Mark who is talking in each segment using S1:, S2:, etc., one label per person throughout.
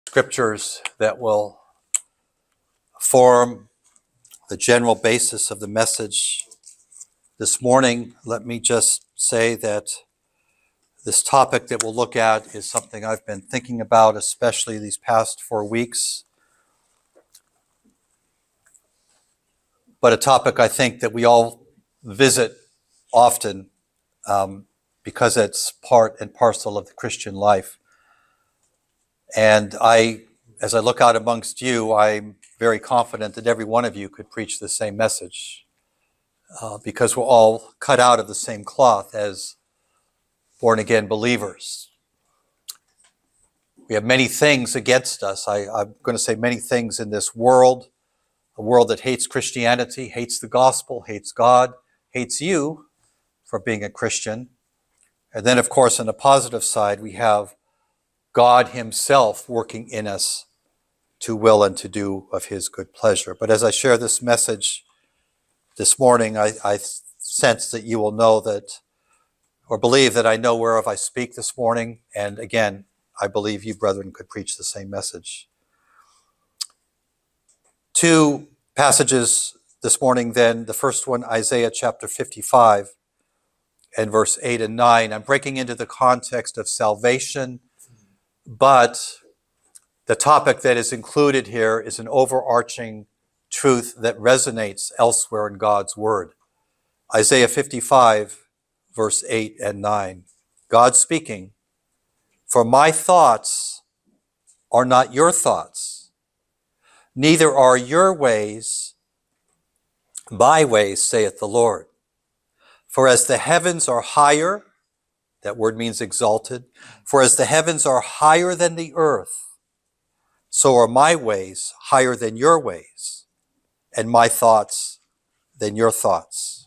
S1: scriptures that will form the general basis of the message this morning. Let me just say that this topic that we'll look at is something I've been thinking about, especially these past 4 weeks. But a topic I think that we all visit often because it's part and parcel of the Christian life. And as I look out amongst you, I'm very confident that every one of you could preach the same message because we're all cut out of the same cloth as born-again believers. We have many things against us. I'm going to say many things in this world, a world that hates Christianity, hates the gospel, hates God, hates you for being a Christian. And then, of course, on the positive side, we have God himself working in us to will and to do of his good pleasure. But as I share this message this morning, I sense that you will know that, or believe that I know whereof I speak this morning. And again, I believe you, brethren, could preach the same message. 2 passages this morning then. The first one, Isaiah chapter 55 and verse 8 and 9. I'm breaking into the context of salvation, but the topic that is included here is an overarching truth that resonates elsewhere in God's word. Isaiah 55, verse 8 and 9. God speaking, "For my thoughts are not your thoughts, neither are your ways my ways, saith the Lord. For as the heavens are higher," that word means exalted, "for as the heavens are higher than the earth, so are my ways higher than your ways, and my thoughts than your thoughts."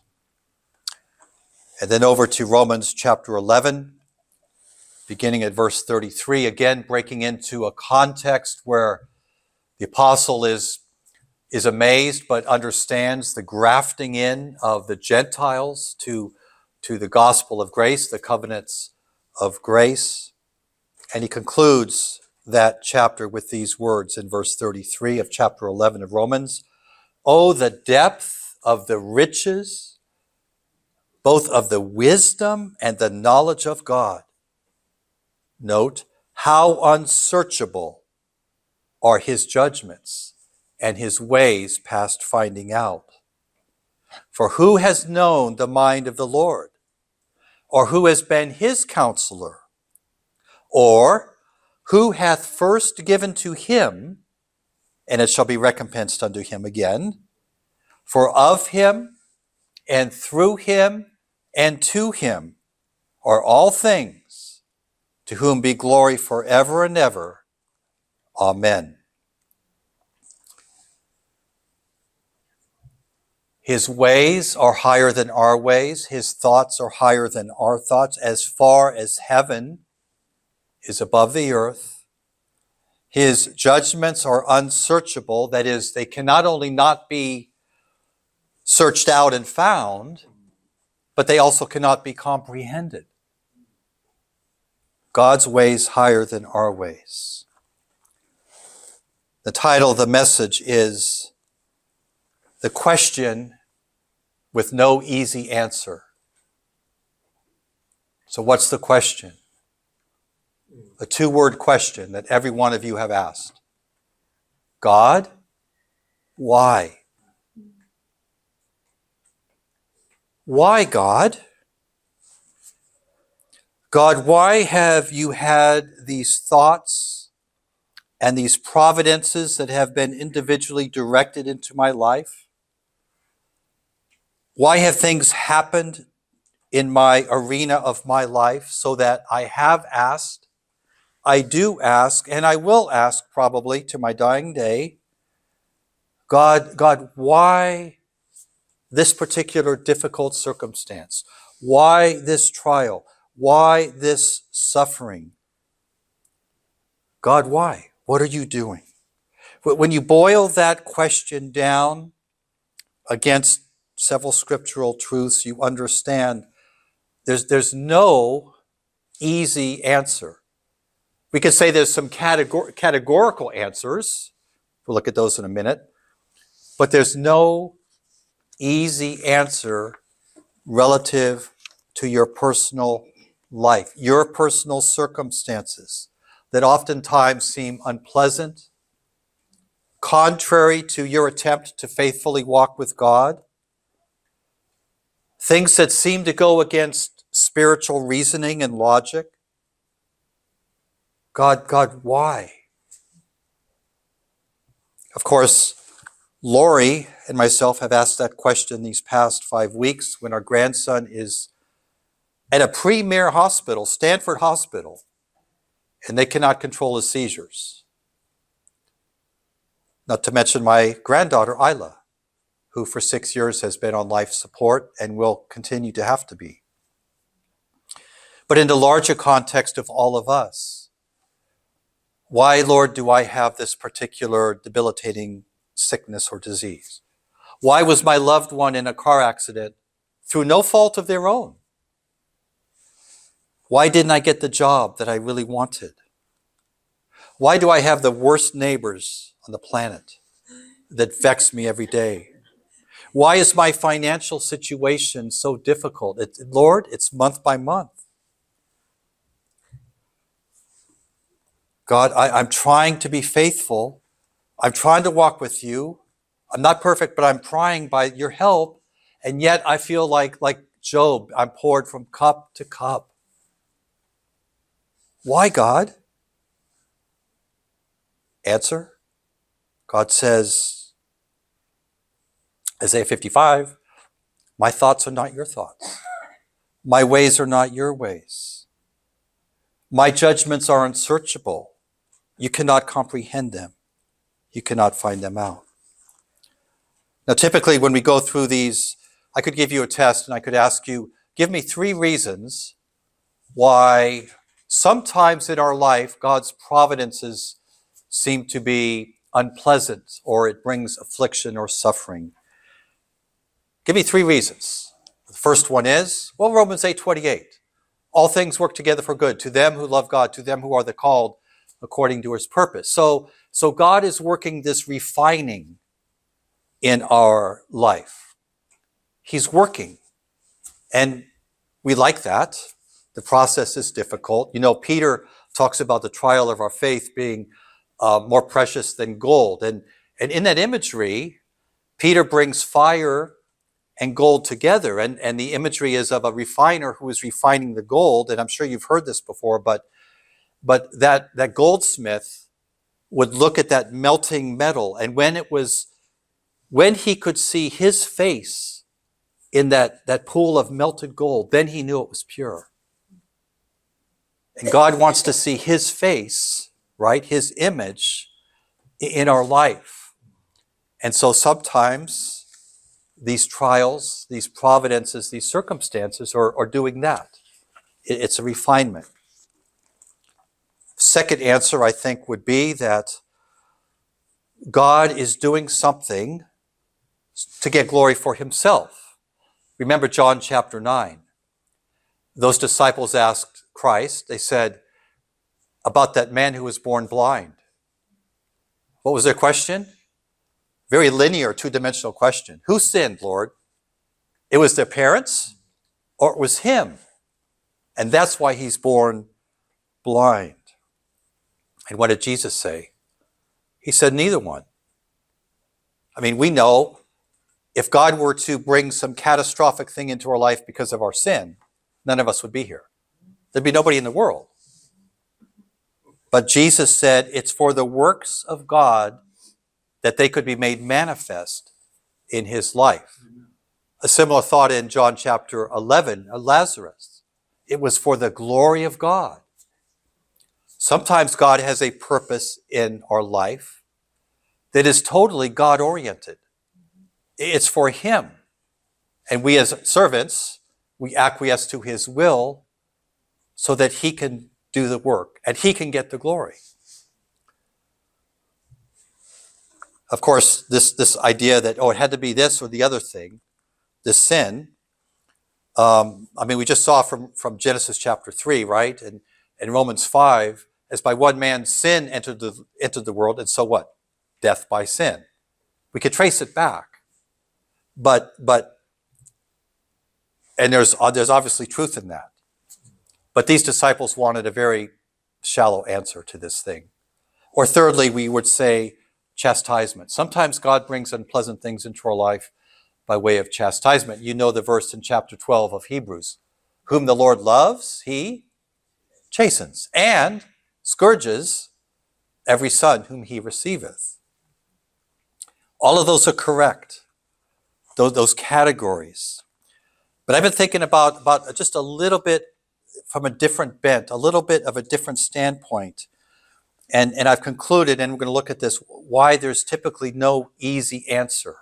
S1: And then over to Romans chapter 11, beginning at verse 33, again breaking into a context where the apostle is amazed but understands the grafting in of the Gentiles to the gospel of grace, the covenants of grace. And he concludes that chapter with these words in verse 33 of chapter 11 of Romans. "Oh, the depth of the riches, both of the wisdom and the knowledge of God." Note, "how unsearchable are his judgments and his ways past finding out. For who has known the mind of the Lord? Or who has been his counselor? Or who hath first given to him, and it shall be recompensed unto him again? For of him, and through him, and to him are all things, to whom be glory forever and ever. Amen." His ways are higher than our ways. His thoughts are higher than our thoughts. As far as heaven is above the earth, his judgments are unsearchable. That is, they can not only not be searched out and found, but they also cannot be comprehended. God's ways higher than our ways. The title of the message is "The Question with No Easy Answer." So what's the question? A 2-word question that every one of you have asked. God, why? Why, God? God, why have you had these thoughts and these providences that have been individually directed into my life? Why have things happened in my arena of my life so that I have asked, I do ask, and I will ask probably to my dying day, God, why this particular difficult circumstance? Why this trial? Why this suffering? God, why? What are you doing? When you boil that question down against several scriptural truths, you understand there's no easy answer. We could say there's some categorical answers. We'll look at those in a minute. But there's no easy answer relative to your personal life, your personal circumstances that oftentimes seem unpleasant, contrary to your attempt to faithfully walk with God, things that seem to go against spiritual reasoning and logic. God, why? Of course, Lori and myself have asked that question these past 5 weeks when our grandson is at a premier hospital, Stanford Hospital, and they cannot control his seizures. Not to mention my granddaughter, Isla, who for 6 years has been on life support and will continue to have to be. But in the larger context of all of us, why, Lord, do I have this particular debilitating sickness or disease? Why was my loved one in a car accident through no fault of their own? Why didn't I get the job that I really wanted? Why do I have the worst neighbors on the planet that vex me every day? Why is my financial situation so difficult? Lord, it's month by month. God, I'm trying to be faithful. I'm trying to walk with you. I'm not perfect, but I'm trying by your help. And yet I feel like Job, I'm poured from cup to cup. Why, God? Answer, God says, Isaiah 55, my thoughts are not your thoughts. My ways are not your ways. My judgments are unsearchable. You cannot comprehend them. You cannot find them out. Now, typically when we go through these, I could give you a test and I could ask you, give me 3 reasons why sometimes in our life, God's providences seem to be unpleasant or it brings affliction or suffering. Give me 3 reasons. The first one is, well, Romans 8:28. All things work together for good to them who love God, to them who are the called according to his purpose. So God is working this refining in our life. He's working. And we like that. The process is difficult. You know, Peter talks about the trial of our faith being more precious than gold. And in that imagery, Peter brings fire and gold together. And the imagery is of a refiner who is refining the gold. And I'm sure you've heard this before, but that goldsmith would look at that melting metal. And when he could see his face in that pool of melted gold, then he knew it was pure. And God wants to see his face, right? His image in our life. And so sometimes these trials, these providences, these circumstances are doing that. It's a refinement. Second answer, I think, would be that God is doing something to get glory for himself. Remember John chapter 9. Those disciples asked Christ, they said, about that man who was born blind. What was their question? Very linear, two-dimensional question. Who sinned, Lord? It was their parents or it was him? And that's why he's born blind. And what did Jesus say? He said, neither one. I mean, we know if God were to bring some catastrophic thing into our life because of our sin, none of us would be here. There'd be nobody in the world. But Jesus said it's for the works of God that they could be made manifest in his life. A similar thought in John chapter 11, Lazarus. It was for the glory of God. Sometimes God has a purpose in our life that is totally God-oriented. It's for him. And we as servants, we acquiesce to his will so that he can do the work and he can get the glory. Of course, this idea that, it had to be this or the other thing, this sin, we just saw from Genesis chapter 3, right? And Romans 5, as by one man sin entered the world, and so what? Death by sin. We could trace it back. But and there's obviously truth in that. But these disciples wanted a very shallow answer to this thing. Or thirdly, we would say chastisement. Sometimes God brings unpleasant things into our life by way of chastisement. You know the verse in chapter 12 of Hebrews. Whom the Lord loves, he chastens and scourges every son whom he receiveth. All of those are correct, those categories. But I've been thinking about just a little bit from a different bent, a little bit of a different standpoint. And I've concluded, and we're going to look at this, why there's typically no easy answer.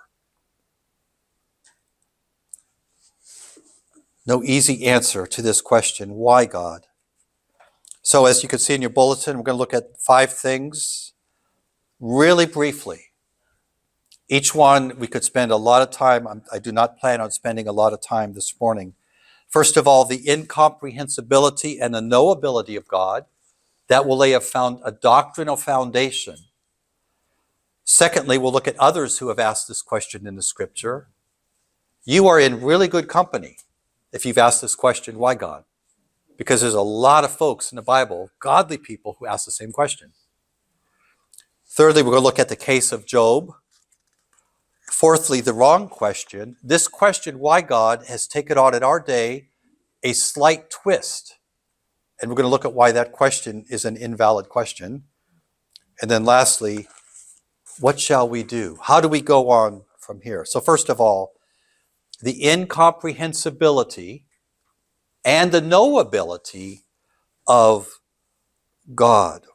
S1: No easy answer to this question, why God? So as you can see in your bulletin, we're going to look at 5 things really briefly. Each one we could spend a lot of time. I do not plan on spending a lot of time this morning. First of all, the incomprehensibility and the knowability of God. That will lay a doctrinal foundation. Secondly, we'll look at others who have asked this question in the scripture. You are in really good company if you've asked this question, why God? Because there's a lot of folks in the Bible, godly people, who ask the same question. Thirdly, we're going to look at the case of Job. Fourthly, the wrong question. This question, why God, has taken on in our day a slight twist. And we're going to look at why that question is an invalid question. And then lastly, what shall we do? How do we go on from here? So first of all, the incomprehensibility and the knowability of God.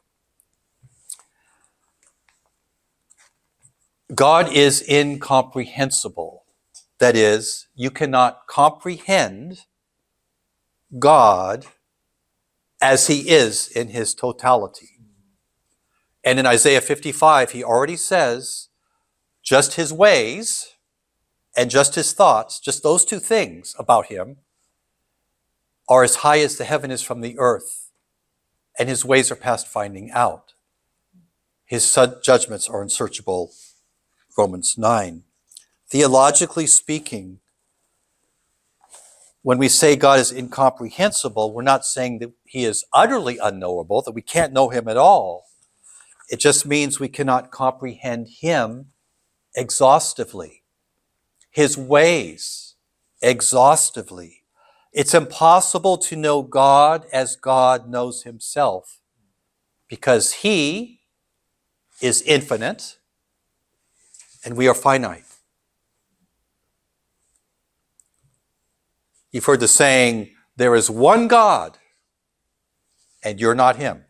S1: God is incomprehensible. That is, you cannot comprehend God as he is in his totality. And in Isaiah 55, he already says, just his ways and just his thoughts, just those 2 things about him, are as high as the heaven is from the earth, and his ways are past finding out. His judgments are unsearchable, Romans 9. Theologically speaking, when we say God is incomprehensible, we're not saying that he is utterly unknowable, that we can't know him at all. It just means we cannot comprehend him exhaustively, his ways exhaustively. It's impossible to know God as God knows himself, because he is infinite and we are finite. You've heard the saying, there is one God and you're not him.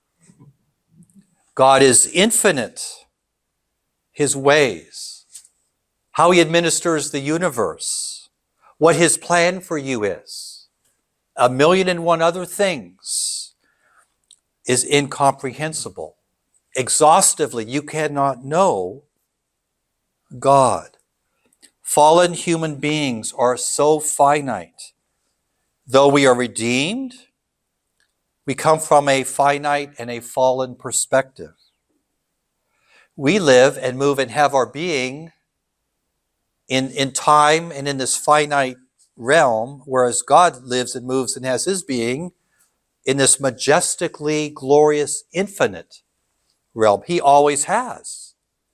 S1: God is infinite, his ways, how he administers the universe, what his plan for you is, 1,000,001 other things, is incomprehensible. Exhaustively, you cannot know God. Fallen human beings are so finite. Though we are redeemed, we come from a finite and a fallen perspective. We live and move and have our being in time and in this finite realm, whereas God lives and moves and has his being in this majestically glorious, infinite realm. He always has.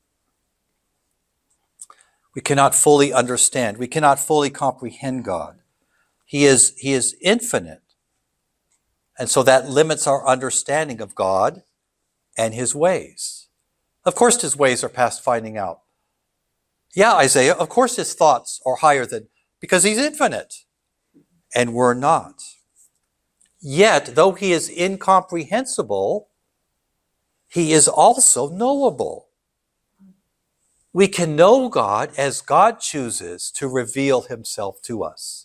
S1: We cannot fully understand. We cannot fully comprehend God. He is infinite. And so that limits our understanding of God and his ways. Of course, his ways are past finding out. Yeah, Isaiah, of course his thoughts are higher than, because he's infinite. And we're not. Yet, though he is incomprehensible, he is also knowable. We can know God as God chooses to reveal himself to us.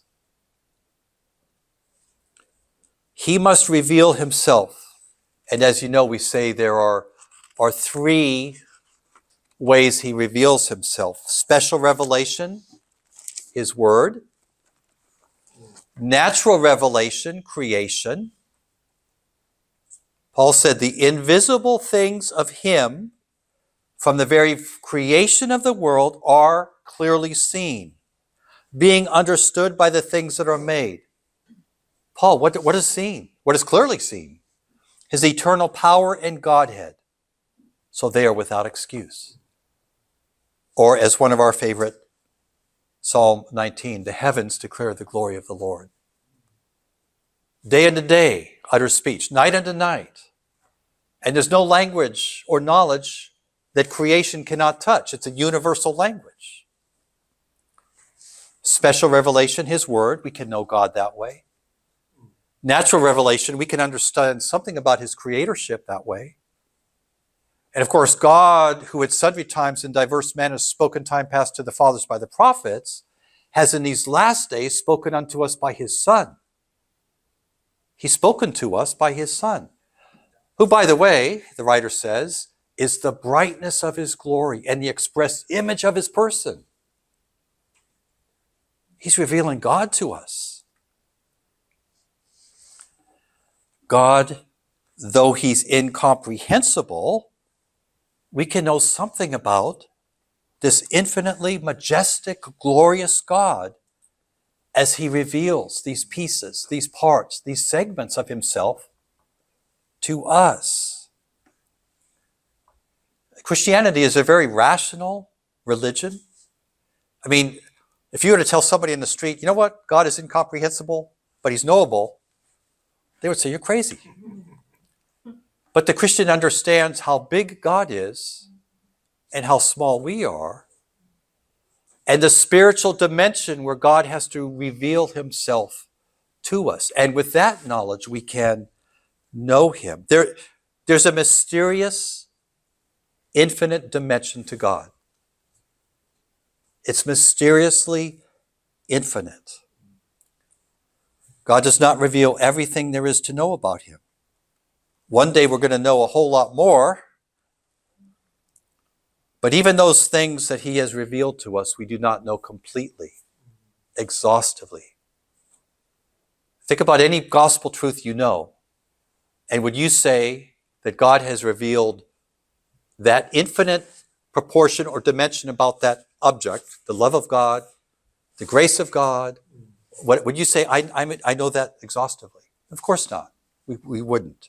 S1: He must reveal himself. And as you know, we say there are 3 ways he reveals himself. Special revelation, his word. Natural revelation, creation. Paul said, the invisible things of him from the very creation of the world are clearly seen, being understood by the things that are made. Paul, what is seen? What is clearly seen? His eternal power and Godhead. So they are without excuse. Or as one of our favorite, Psalm 19, the heavens declare the glory of the Lord. Day unto day utters speech, night unto night. And there's no language or knowledge that creation cannot touch. It's a universal language. Special revelation, his word, we can know God that way. Natural revelation, we can understand something about his creatorship that way. And of course, God, who at sundry times in diverse manners spoken time past to the fathers by the prophets, has in these last days spoken unto us by his Son. He's spoken to us by his Son, who, by the way, the writer says, is the brightness of his glory and the express image of his person. He's revealing God to us. God, though he's incomprehensible, we can know something about this infinitely majestic, glorious God as he reveals these pieces, these parts, these segments of himself to us. Christianity is a very rational religion. I mean, if you were to tell somebody in the street, you know what, God is incomprehensible, but he's knowable, they would say, you're crazy. But the Christian understands how big God is and how small we are, and the spiritual dimension where God has to reveal himself to us. And with that knowledge, we can know him. There's a mysterious, infinite dimension to God. It's mysteriously infinite. God does not reveal everything there is to know about him. One day we're going to know a whole lot more. But even those things that he has revealed to us, we do not know completely, exhaustively. Think about any gospel truth you know. And would you say that God has revealed that infinite proportion or dimension about that object, the love of God, the grace of God? What would you say, I know that exhaustively? Of course not. We wouldn't.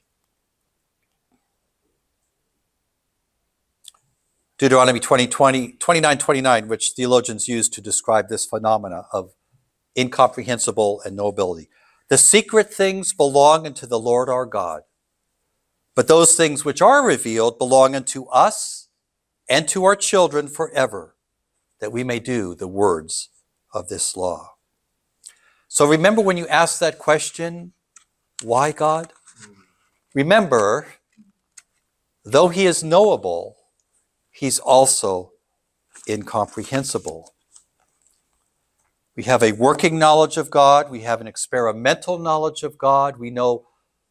S1: Deuteronomy 29:29, which theologians use to describe this phenomena of incomprehensible and knowability. The secret things belong unto the Lord our God, but those things which are revealed belong unto us and to our children forever, that we may do the words of this law. So remember when you ask that question, why God? Remember, though he is knowable, he's also incomprehensible. We have a working knowledge of God. We have an experimental knowledge of God. We know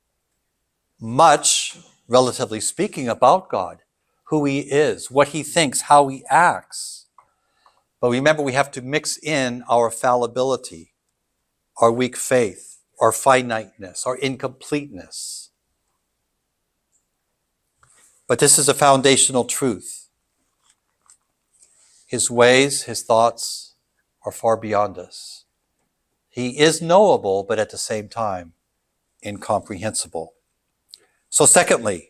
S1: much, relatively speaking, about God, who he is, what he thinks, how he acts. But remember, we have to mix in our fallibility, our weak faith, our finiteness, our incompleteness. But this is a foundational truth. His ways, his thoughts are far beyond us. He is knowable, but at the same time, incomprehensible. So secondly,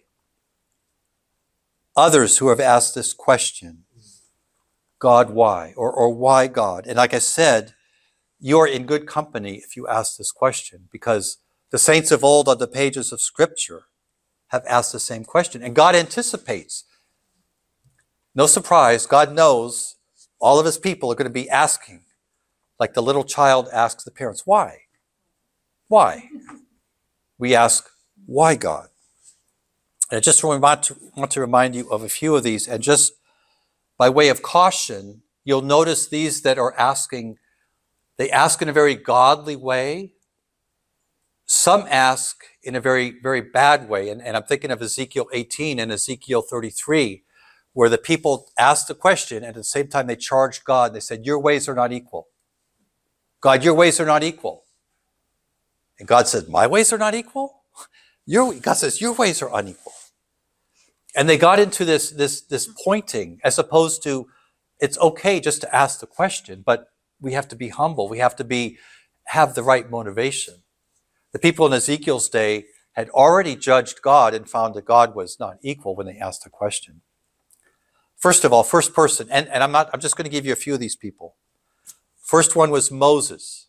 S1: others who have asked this question, God, why? Or why God? And like I said, you're in good company if you ask this question, because the saints of old on the pages of Scripture have asked the same question. And God anticipates. No surprise, God knows all of his people are going to be asking, like the little child asks the parents, why? Why? We ask, why God? And I just want to remind you of a few of these, and just by way of caution, you'll notice these that are asking, they ask in a very godly way. Some ask in a very, very bad way, and I'm thinking of Ezekiel 18 and Ezekiel 33, where the people asked the question, and at the same time they charged God. They said, your ways are not equal. God, your ways are not equal. And God said, my ways are not equal? God says, your ways are unequal. And they got into this pointing, as opposed to, it's okay just to ask the question, but we have to be humble. We have to have the right motivation. The people in Ezekiel's day had already judged God and found that God was not equal when they asked the question. First of all, first person, and I'm just going to give you a few of these people. First one was Moses.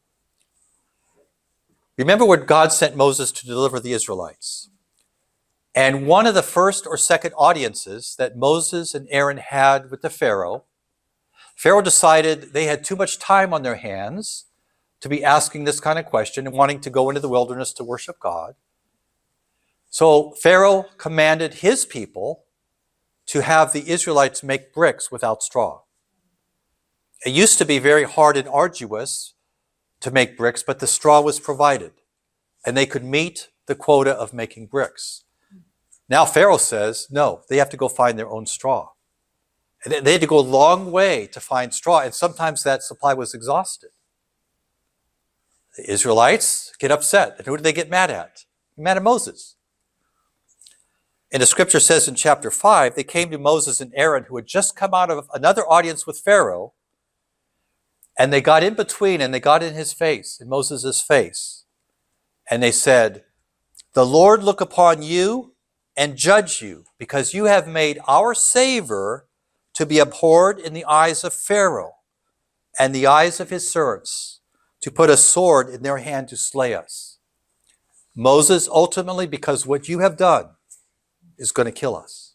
S1: Remember when God sent Moses to deliver the Israelites? And one of the first or second audiences that Moses and Aaron had with the Pharaoh decided they had too much time on their hands to be asking this kind of question and wanting to go into the wilderness to worship God. So Pharaoh commanded his people to have the Israelites make bricks without straw. It used to be very hard and arduous to make bricks, but the straw was provided, and they could meet the quota of making bricks. Now Pharaoh says, no, they have to go find their own straw. And they had to go a long way to find straw, and sometimes that supply was exhausted. The Israelites get upset. And who do they get mad at? Mad at Moses. And the scripture says in chapter 5, they came to Moses and Aaron, who had just come out of another audience with Pharaoh, and they got in between and they got in his face, in Moses' face. And they said, the Lord look upon you and judge you, because you have made our savor to be abhorred in the eyes of Pharaoh and the eyes of his servants, to put a sword in their hand to slay us. Moses, ultimately, because what you have done is going to kill us.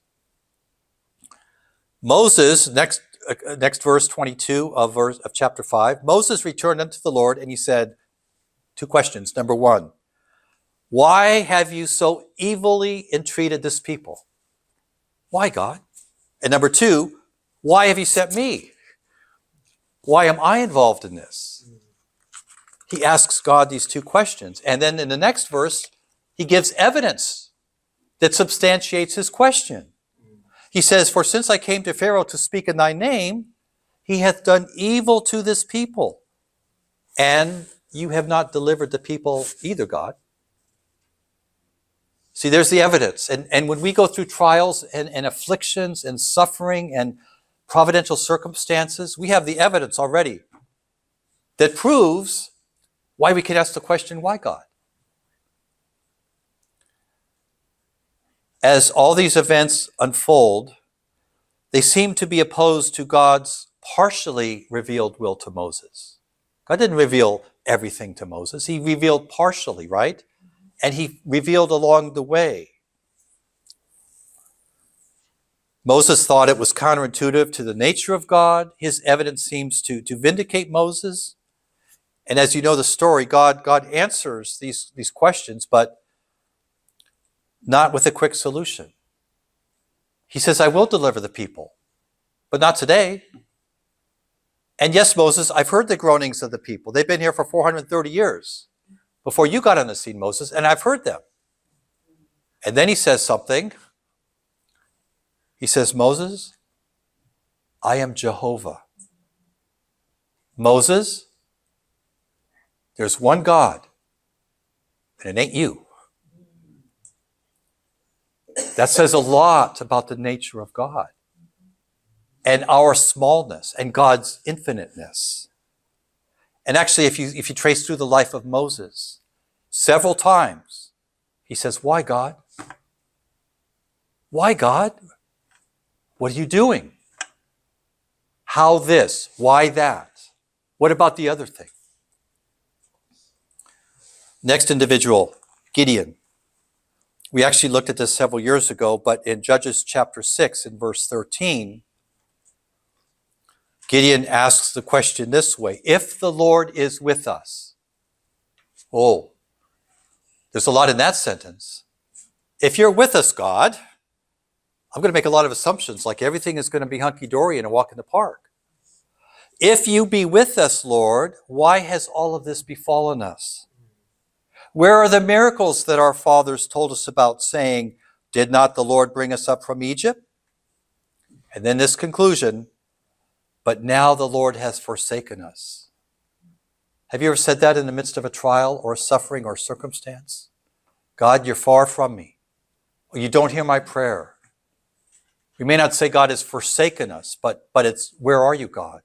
S1: Moses, next verse 22 of chapter 5, Moses returned unto the Lord and he said, two questions. Number one, why have you so evilly entreated this people? Why, God? And number two, why have you sent me? Why am I involved in this? He asks God these two questions. And then in the next verse, he gives evidence that substantiates his question. He says, for since I came to Pharaoh to speak in thy name, he hath done evil to this people. And you have not delivered the people either, God. See, there's the evidence. And when we go through trials and afflictions and suffering and providential circumstances, we have the evidence already that proves why we can ask the question, why, God? As all these events unfold, they seem to be opposed to God's partially revealed will to Moses. God didn't reveal everything to Moses. He revealed partially, right? And he revealed along the way. Moses thought it was counterintuitive to the nature of God. His evidence seems to vindicate Moses. And as you know the story, God answers these questions, but not with a quick solution. He says, I will deliver the people, but not today. And yes, Moses, I've heard the groanings of the people. They've been here for 430 years before you got on the scene, Moses, and I've heard them. And then he says something. He says, Moses, I am Jehovah. Moses, there's one God, and it ain't you. That says a lot about the nature of God and our smallness and God's infiniteness. And actually, if you trace through the life of Moses, several times he says, why, God? Why, God? What are you doing? How this? Why that? What about the other thing? Next individual, Gideon. We actually looked at this several years ago, but in Judges chapter 6 in verse 13, Gideon asks the question this way, if the Lord is with us. Oh, there's a lot in that sentence. If you're with us, God, I'm going to make a lot of assumptions, like everything is going to be hunky-dory and a walk in the park. If you be with us, Lord, why has all of this befallen us? Where are the miracles that our fathers told us about, saying, did not the Lord bring us up from Egypt? And then this conclusion, but now the Lord has forsaken us. Have you ever said that in the midst of a trial or suffering or circumstance? God, you're far from me. Or you don't hear my prayer. We may not say God has forsaken us, but it's, where are you, God?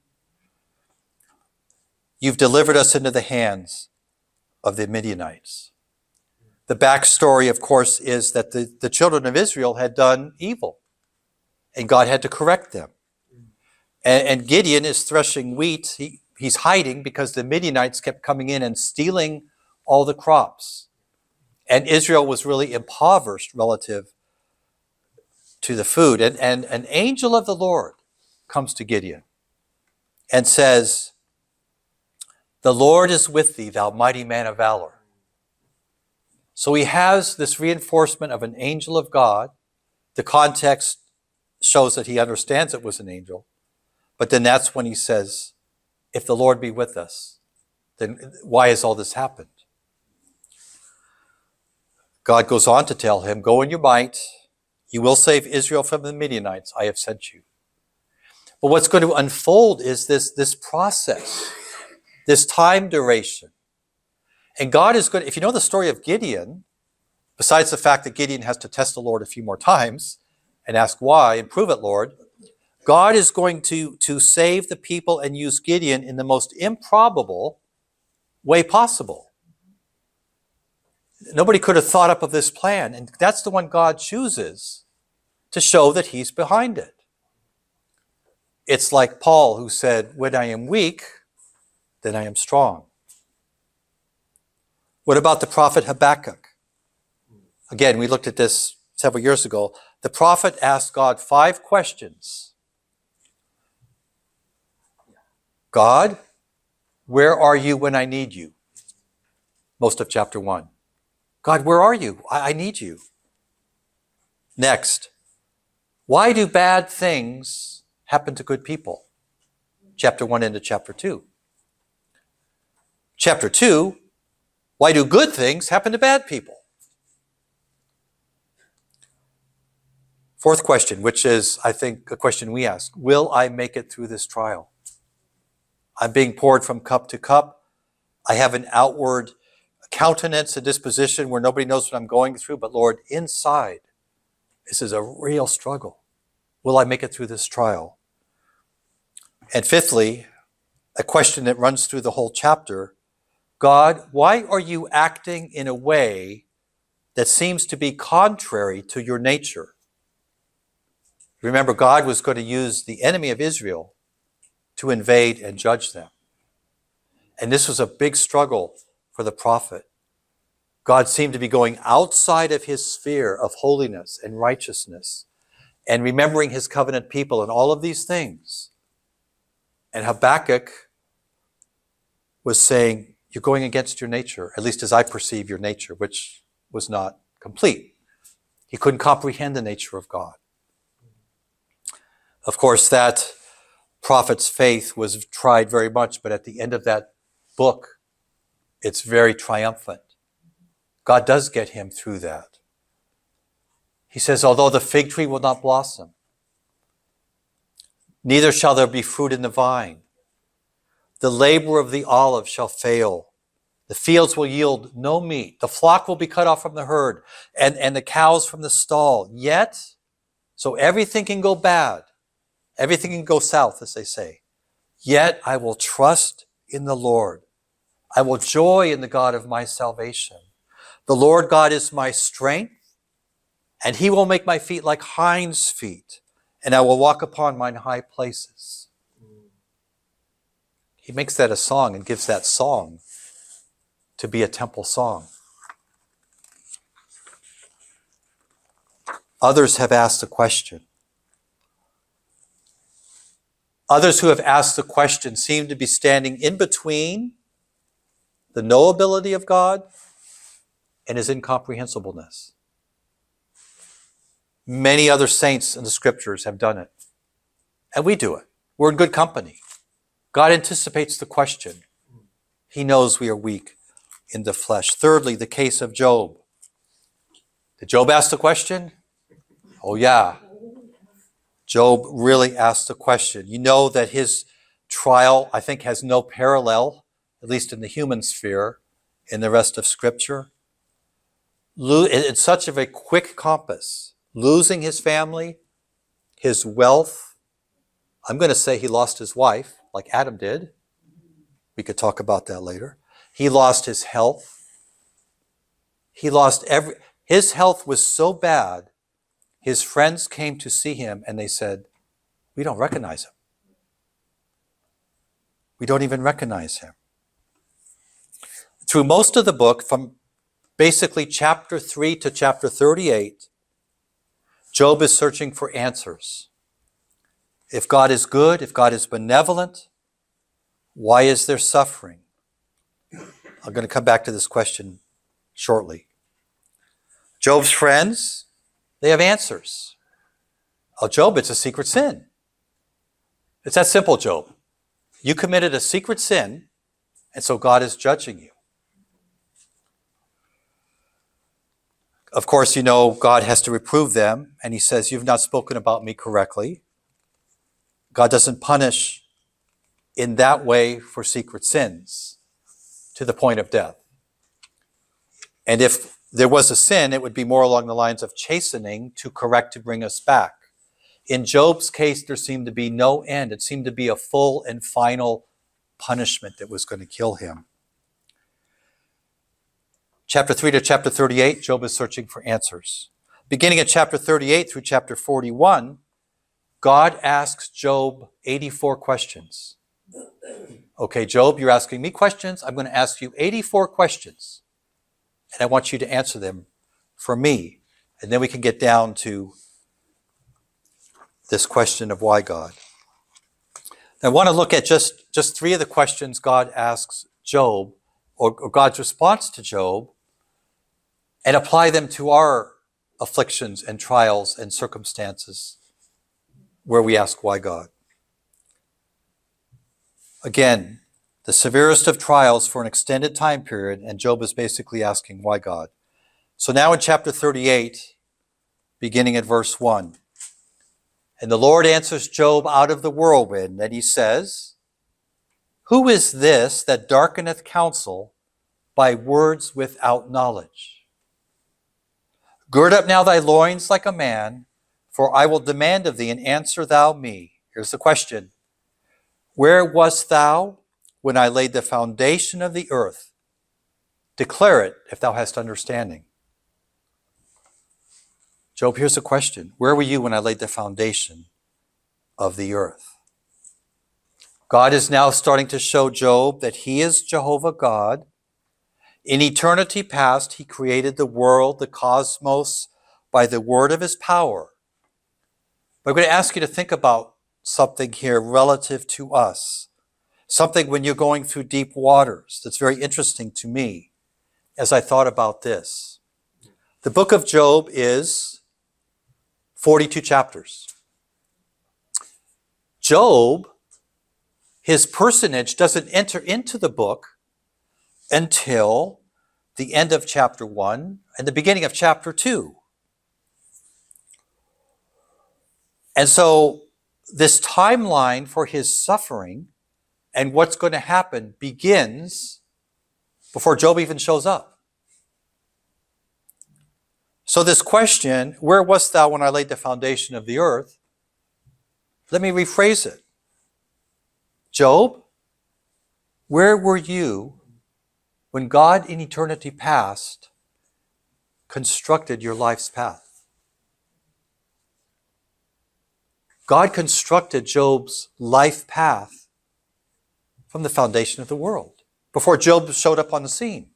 S1: You've delivered us into the hands of the Midianites. The backstory, of course, is that the children of Israel had done evil, and God had to correct them. And Gideon is threshing wheat. He's hiding because the Midianites kept coming in and stealing all the crops. And Israel was really impoverished relative to the food. And an angel of the Lord comes to Gideon and says, "The Lord is with thee, thou mighty man of valor." So he has this reinforcement of an angel of God. The context shows that he understands it was an angel. But then that's when he says, if the Lord be with us, then why has all this happened? God goes on to tell him, "Go in your might. You will save Israel from the Midianites. I have sent you." But what's going to unfold is this process, this time duration. And God is going to, if you know the story of Gideon, besides the fact that Gideon has to test the Lord a few more times and ask why and prove it, Lord, God is going to save the people and use Gideon in the most improbable way possible. Nobody could have thought up of this plan, and that's the one God chooses to show that he's behind it. It's like Paul, who said, "When I am weak, then I am strong." What about the prophet Habakkuk? Again, we looked at this several years ago. The prophet asked God 5 questions. God, where are you when I need you? Most of chapter 1. God, where are you? I need you. Next, why do bad things happen to good people? Chapter 1 into chapter 2. Chapter 2, why do good things happen to bad people? 4th question, which is, I think, a question we ask. Will I make it through this trial? I'm being poured from cup to cup. I have an outward countenance, a disposition where nobody knows what I'm going through. But Lord, inside, this is a real struggle. Will I make it through this trial? And 5thly, a question that runs through the whole chapter. God, why are you acting in a way that seems to be contrary to your nature? Remember, God was going to use the enemy of Israel to invade and judge them. And this was a big struggle for the prophet. God seemed to be going outside of his sphere of holiness and righteousness and remembering his covenant people and all of these things. And Habakkuk was saying, you're going against your nature, at least as I perceive your nature, which was not complete. He couldn't comprehend the nature of God. Of course, that prophet's faith was tried very much, but at the end of that book, it's very triumphant. God does get him through that. He says, although the fig tree will not blossom, neither shall there be fruit in the vine, the labor of the olive shall fail, the fields will yield no meat, the flock will be cut off from the herd, and the cows from the stall. Yet, so everything can go bad, everything can go south, as they say. Yet I will trust in the Lord. I will joy in the God of my salvation. The Lord God is my strength, and he will make my feet like hinds' feet, and I will walk upon mine high places. He makes that a song and gives that song to be a temple song. Others have asked the question. Others who have asked the question seem to be standing in between the knowability of God and his incomprehensibleness. Many other saints in the scriptures have done it. And we do it. We're in good company. God anticipates the question. He knows we are weak in the flesh. Thirdly, the case of Job. Did Job ask the question? Oh yeah. Job really asked the question. You know that his trial, I think, has no parallel, at least in the human sphere, in the rest of Scripture. It's such of a quick compass. Losing his family, his wealth. I'm going to say he lost his wife, like Adam did. We could talk about that later. He lost his health. He lost his health was so bad, his friends came to see him and they said, we don't recognize him. We don't even recognize him. Through most of the book, from basically chapter 3 to chapter 38, Job is searching for answers. If God is good, if God is benevolent, why is there suffering? I'm going to come back to this question shortly. Job's friends, they have answers. Oh, Job, it's a secret sin. It's that simple, Job. You committed a secret sin, and so God is judging you. Of course, you know, God has to reprove them, and he says, you've not spoken about me correctly. God doesn't punish in that way for secret sins to the point of death. And if there was a sin, it would be more along the lines of chastening to correct, to bring us back. In Job's case, there seemed to be no end. It seemed to be a full and final punishment that was going to kill him. Chapter 3 to chapter 38, Job is searching for answers. Beginning at chapter 38 through chapter 41, God asks Job 84 questions. Okay, Job, you're asking me questions. I'm going to ask you 84 questions. And I want you to answer them for me. And then we can get down to this question of why God. I want to look at just 3 of the questions God asks Job, or God's response to Job, and apply them to our afflictions and trials and circumstances where we ask why God. Again, the severest of trials for an extended time period, and Job is basically asking why God. So now in chapter 38, beginning at verse 1, and the Lord answers Job out of the whirlwind, and he says, who is this that darkeneth counsel by words without knowledge? Gird up now thy loins like a man, for I will demand of thee, and answer thou me. Here's the question. Where wast thou when I laid the foundation of the earth? Declare it if thou hast understanding. Job, here's the question. Where were you when I laid the foundation of the earth? God is now starting to show Job that he is Jehovah God. In eternity past, he created the world, the cosmos, by the word of his power. But I'm going to ask you to think about something here relative to us. Something when you're going through deep waters that's very interesting to me as I thought about this. The book of Job is 42 chapters. Job, his personage doesn't enter into the book until the end of chapter 1 and the beginning of chapter 2. And so this timeline for his suffering and what's going to happen begins before Job even shows up. So this question, where wast thou when I laid the foundation of the earth? Let me rephrase it. Job, where were you when God in eternity past constructed your life's path? God constructed Job's life path from the foundation of the world, before Job showed up on the scene.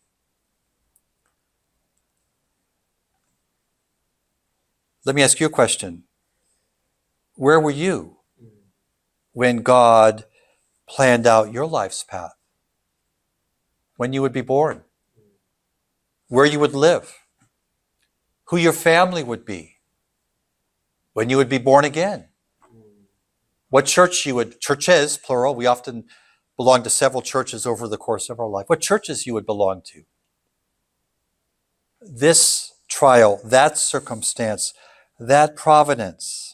S1: Let me ask you a question. Where were you when God planned out your life's path? When you would be born? Where you would live? Who your family would be? When you would be born again? What churches, plural, we often belong to several churches over the course of our life. What churches you would belong to? This trial, that circumstance, that providence.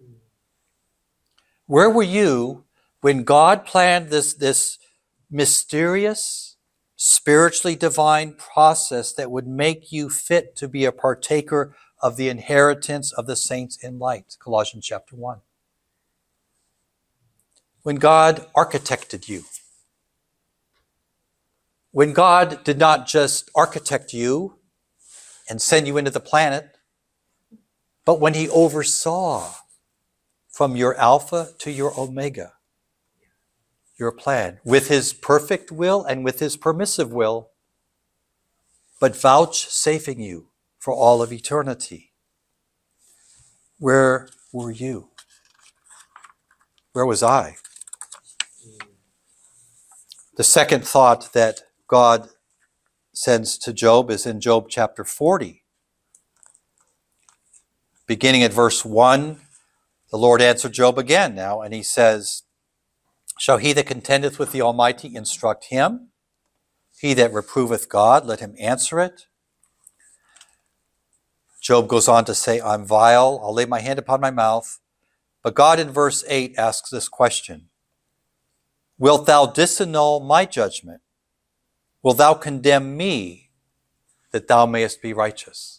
S1: Where were you when God planned this mysterious, spiritually divine process that would make you fit to be a partaker of the inheritance of the saints in light. Colossians chapter 1. When God architected you, when God did not just architect you and send you into the planet, but when he oversaw from your Alpha to your Omega, your plan, with his perfect will and with his permissive will, but vouchsafing you for all of eternity. Where were you? Where was I? The second thought that God sends to Job is in Job chapter 40. Beginning at verse 1, the Lord answered Job again now, and he says, shall he that contendeth with the Almighty instruct him? He that reproveth God, let him answer it. Job goes on to say, I'm vile, I'll lay my hand upon my mouth. But God in verse 8 asks this question, wilt thou disannul my judgment? Wilt thou condemn me that thou mayest be righteous?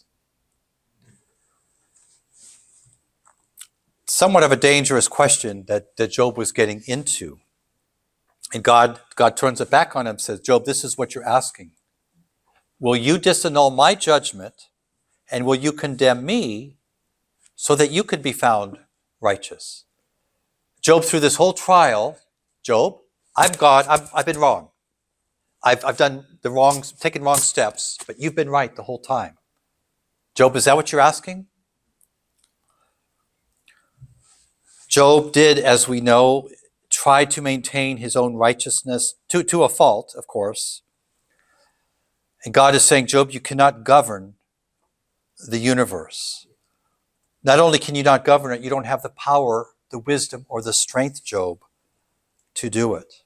S1: Somewhat of a dangerous question that Job was getting into. And God turns it back on him and says, Job, this is what you're asking. Will you disannul my judgment and will you condemn me so that you could be found righteous? Job, through this whole trial, Job, I'm God, I've been wrong. I've done taken wrong steps, but you've been right the whole time. Job, is that what you're asking? Job did, as we know, try to maintain his own righteousness to a fault, of course. And God is saying, Job, you cannot govern the universe. Not only can you not govern it, you don't have the power, the wisdom, or the strength, Job, to do it.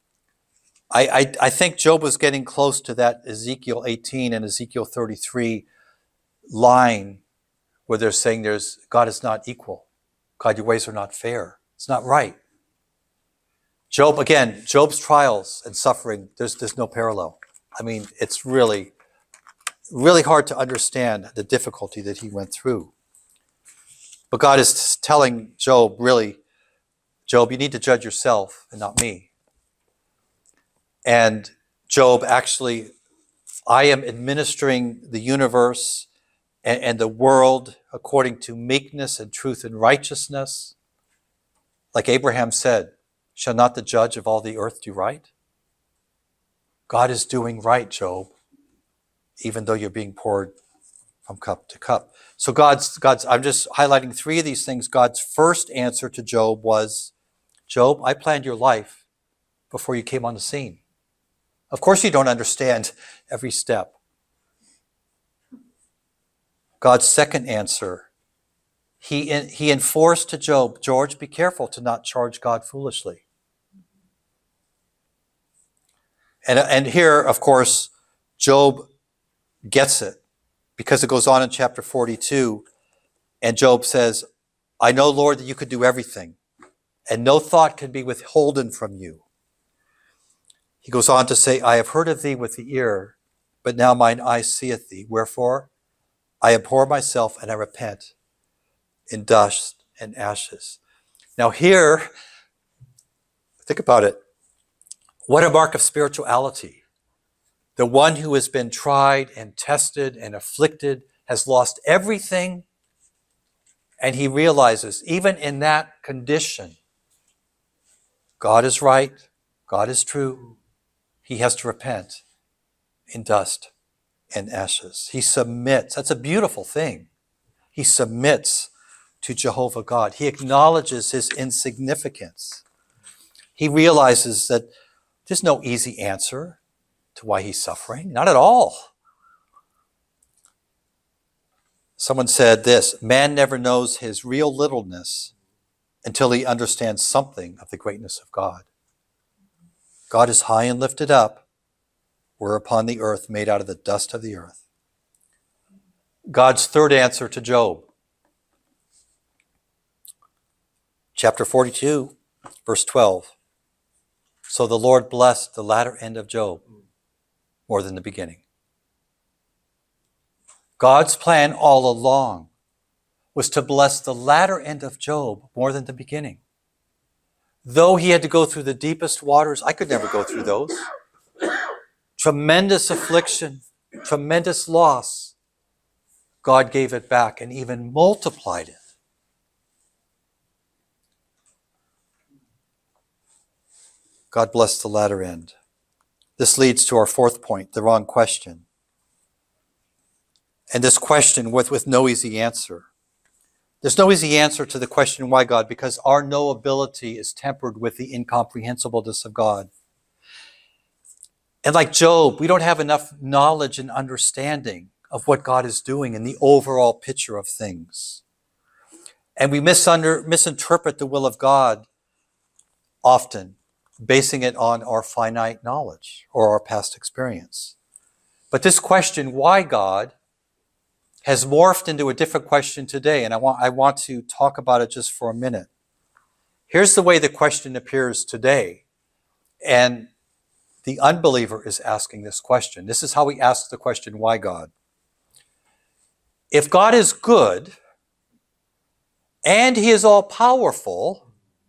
S1: I think Job was getting close to that Ezekiel 18 and Ezekiel 33 line where they're saying God is not equal. God, your ways are not fair. It's not right. Job, again, Job's trials and suffering, there's no parallel. I mean, it's really, really hard to understand the difficulty that he went through. But God is telling Job, really, Job, you need to judge yourself and not me. And Job, actually, I am administering the universe and the world according to meekness and truth and righteousness. Like Abraham said, shall not the judge of all the earth do right? God is doing right, Job, even though you're being poured from cup to cup. So God's, I'm just highlighting three of these things. God's first answer to Job was, Job, I planned your life before you came on the scene. Of course you don't understand every step. God's second answer, he enforced to Job, George, be careful to not charge God foolishly. And here, of course, Job gets it because it goes on in chapter 42, and Job says, I know, Lord, that you could do everything, and no thought can be withholden from you. He goes on to say, I have heard of thee with the ear, but now mine eye seeth thee. Wherefore, I abhor myself and I repent in dust and ashes. Now here, think about it. What a mark of spirituality. The one who has been tried and tested and afflicted has lost everything, and he realizes, even in that condition, God is right, God is true. He has to repent in dust and ashes. He submits. That's a beautiful thing. He submits to Jehovah God. He acknowledges his insignificance. He realizes that there's no easy answer to why he's suffering. Not at all. Someone said this, man never knows his real littleness until he understands something of the greatness of God. God is high and lifted up. We're upon the earth, made out of the dust of the earth. God's third answer to Job. Chapter 42, verse 12. So the Lord blessed the latter end of Job more than the beginning. God's plan all along was to bless the latter end of Job more than the beginning. Though he had to go through the deepest waters, I could never go through those. Tremendous affliction, tremendous loss. God gave it back and even multiplied it. God bless the latter end. This leads to our fourth point, the wrong question. And this question with no easy answer. There's no easy answer to the question, why God? Because our knowability is tempered with the incomprehensibleness of God. And like Job, we don't have enough knowledge and understanding of what God is doing in the overall picture of things. And we misinterpret the will of God often, basing it on our finite knowledge or our past experience. But this question, why God, has morphed into a different question today, and I want to talk about it just for a minute. Here's the way the question appears today, and the unbeliever is asking this question. This is how we ask the question, why God? If God is good, and He is all-powerful,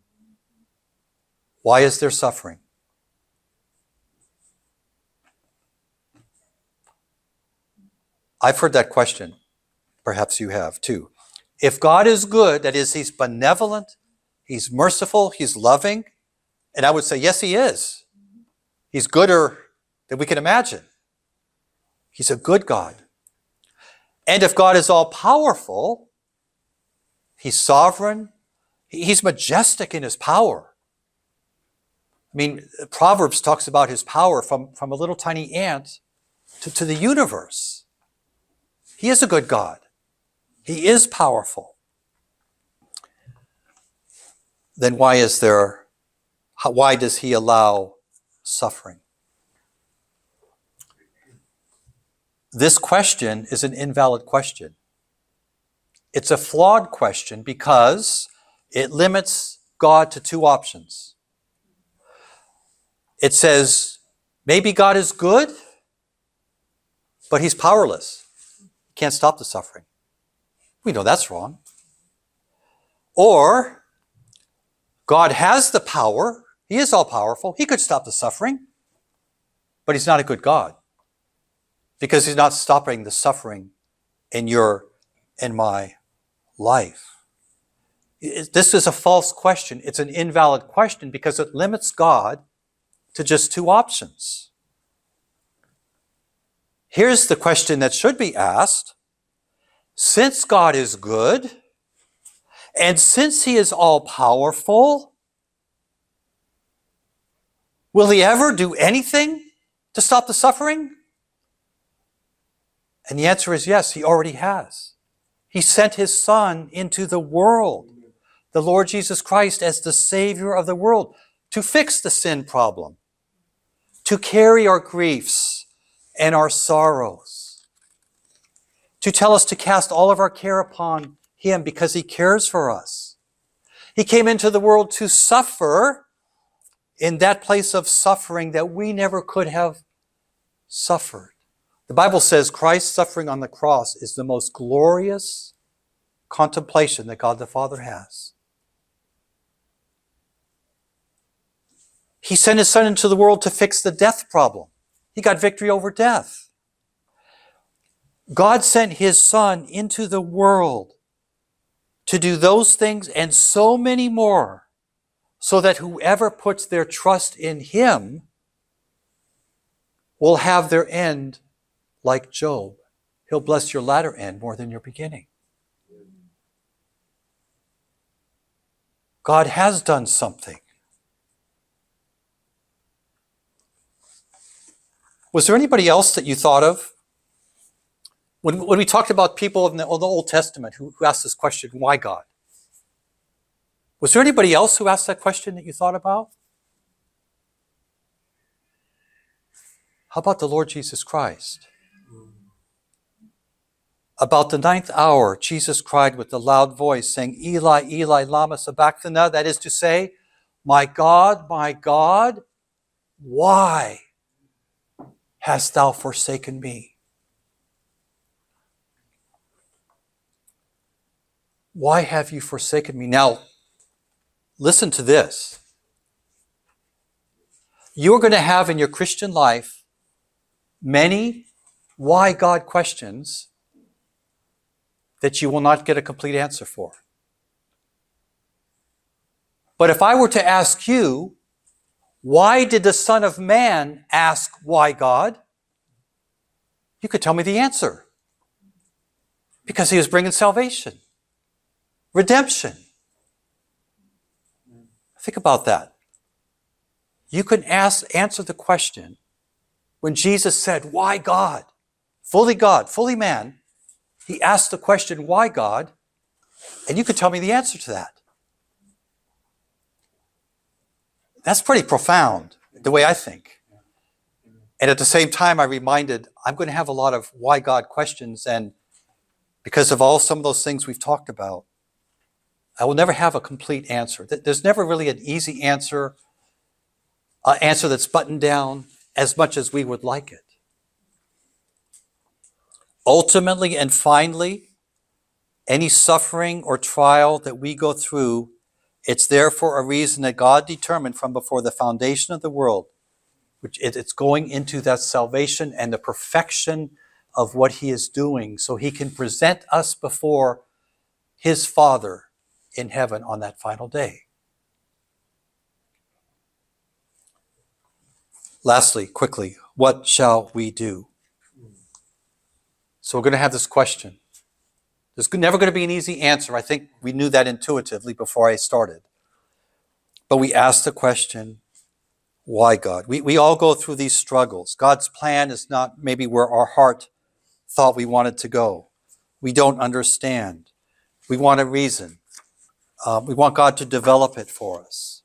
S1: why is there suffering? I've heard that question. Perhaps you have too. If God is good, that is, He's benevolent, He's merciful, He's loving, and I would say, yes, He is. He's gooder than we can imagine. He's a good God. And if God is all-powerful, He's sovereign, He's majestic in His power. I mean, Proverbs talks about His power from a little tiny ant to the universe. He is a good God. He is powerful. Then why does He allow suffering? This question is an invalid question. It's a flawed question because it limits God to two options. It says, maybe God is good, but He's powerless. He can't stop the suffering. We know that's wrong. Or, God has the power. He is all-powerful. He could stop the suffering, but He's not a good God because He's not stopping the suffering in your and my life. This is a false question. It's an invalid question because it limits God to just two options. Here's the question that should be asked. Since God is good, and since He is all-powerful, will He ever do anything to stop the suffering? And the answer is yes, He already has. He sent His Son into the world, the Lord Jesus Christ, as the Savior of the world, to fix the sin problem, to carry our griefs and our sorrows, to tell us to cast all of our care upon Him because He cares for us. He came into the world to suffer in that place of suffering that we never could have suffered. The Bible says Christ's suffering on the cross is the most glorious contemplation that God the Father has. He sent His Son into the world to fix the death problem. He got victory over death. God sent His Son into the world to do those things and so many more, so that whoever puts their trust in Him will have their end like Job. He'll bless your latter end more than your beginning. God has done something. Was there anybody else that you thought of? When we talked about people in the Old Testament who asked this question, why God? Was there anybody else who asked that question that you thought about? How about the Lord Jesus Christ? About the 9th hour, Jesus cried with a loud voice, saying, Eli, Eli, lama sabachthani, that is to say, my God, why hast thou forsaken me? Why have you forsaken me? Now, listen to this. You're going to have in your Christian life many why God questions that you will not get a complete answer for. But if I were to ask you, why did the Son of Man ask, why God? You could tell me the answer. Because he was bringing salvation, redemption. Think about that. You can answer the question when Jesus said, why God? God, fully man. He asked the question, why God? And you could tell me the answer to that. That's pretty profound, the way I think. And at the same time, I'm going to have a lot of why God questions, and because of some of those things we've talked about, I will never have a complete answer. There's never really an easy answer, an answer that's buttoned down as much as we would like it. Ultimately and finally, any suffering or trial that we go through, it's there for a reason that God determined from before the foundation of the world, which it's going into that salvation and the perfection of what he is doing, so he can present us before his Father in heaven on that final day. Lastly, quickly, what shall we do? So we're going to have this question. There's never going to be an easy answer. I think we knew that intuitively before I started. But we ask the question, why God? We all go through these struggles. God's plan is not maybe where our heart thought we wanted to go. We don't understand. We want a reason. We want God to develop it for us.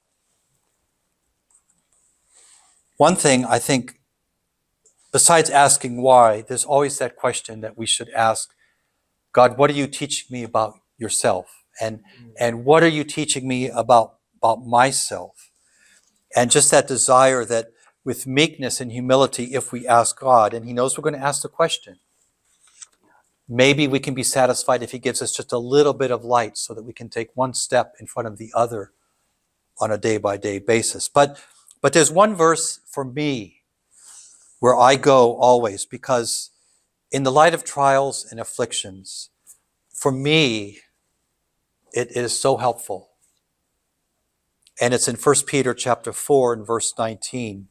S1: One thing I think, besides asking why, there's always that question that we should ask, God, what are you teaching me about yourself? And what are you teaching me about myself? And just that desire that with meekness and humility, if we ask God, and he knows we're going to ask the question, maybe we can be satisfied if he gives us just a little bit of light so that we can take one step in front of the other on a day-by-day basis. But there's one verse for me where I go always, because in the light of trials and afflictions, for me, it is so helpful. And it's in 1 Peter chapter 4 and verse 19.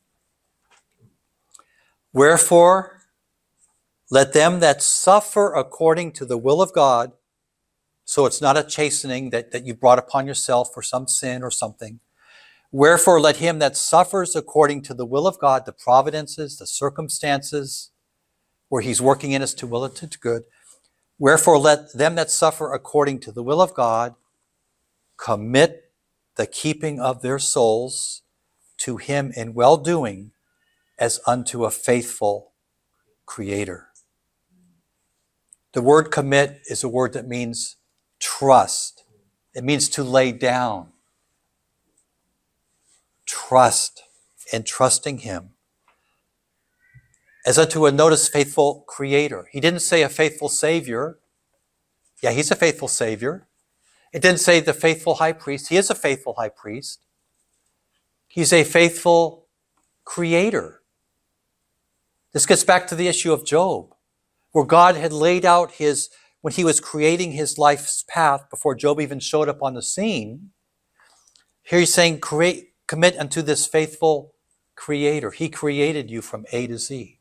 S1: Wherefore, let them that suffer according to the will of God, so it's not a chastening that you brought upon yourself for some sin or something. Wherefore, let him that suffers according to the will of God, the providences, the circumstances, where he's working in us to will it to good. Wherefore, let them that suffer according to the will of God commit the keeping of their souls to him in well-doing as unto a faithful Creator. The word commit is a word that means trust. It means to lay down. Trust, and trusting him as unto a, notice, faithful Creator. He didn't say a faithful Savior. Yeah, he's a faithful Savior. It didn't say the faithful high priest. He is a faithful high priest. He's a faithful Creator. This gets back to the issue of Job, where God had laid out when he was creating his life's path before Job even showed up on the scene. Here he's saying, commit unto this faithful Creator. He created you from A to Z.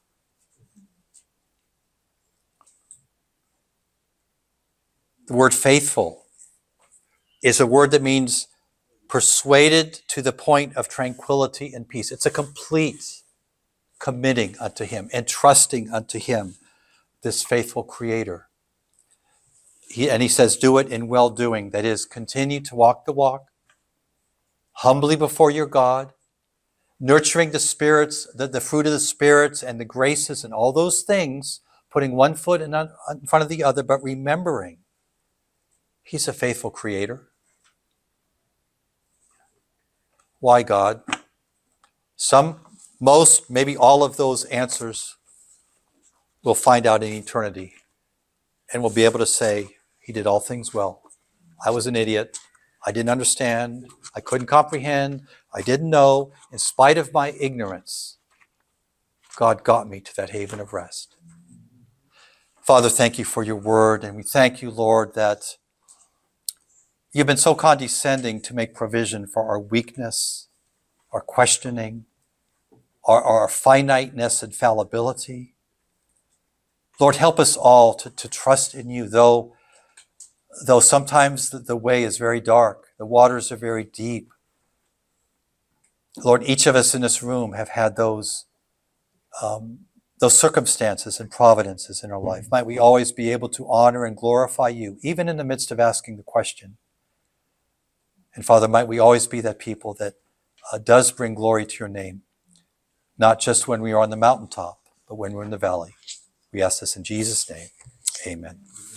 S1: The word faithful is a word that means persuaded to the point of tranquility and peace. It's a complete committing unto him and trusting unto him, this faithful Creator. He says, do it in well-doing. That is, continue to walk the walk, humbly before your God, nurturing the spirits, the fruit of the spirits and the graces and all those things, putting one foot in front of the other, but remembering he's a faithful Creator. Why God? Some most, maybe all of those answers we'll find out in eternity. And we'll be able to say, he did all things well. I was an idiot. I didn't understand. I couldn't comprehend. I didn't know. In spite of my ignorance, God got me to that haven of rest. Father, thank you for your word. And we thank you, Lord, that you've been so condescending to make provision for our weakness, our questioning, our finiteness and fallibility. Lord, help us all to trust in you, though sometimes the way is very dark, the waters are very deep. Lord, each of us in this room have had those circumstances and providences in our life. Might we always be able to honor and glorify you, even in the midst of asking the question. And Father, might we always be that people that does bring glory to your name, not just when we are on the mountaintop, but when we're in the valley. We ask this in Jesus' name. Amen.